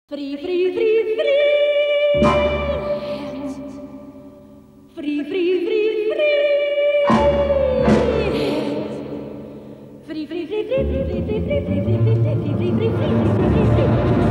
Fri, fri, fri, frihet. Fri, fri, fri, frihet. Fri, fri, fri, fri, fri, fri, fri, fri, fri, fri, fri, fri, fri, fri, fri, fri,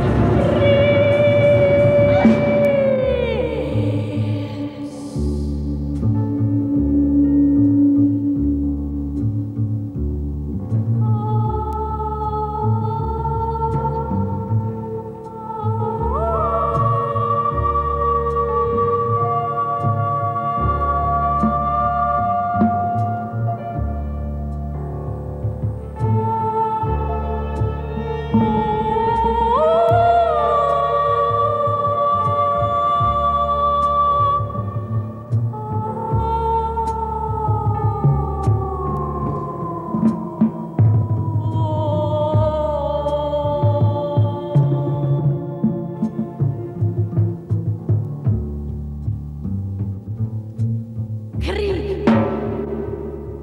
Krieg!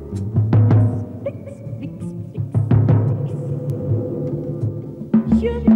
Fix, fix, fix, fix.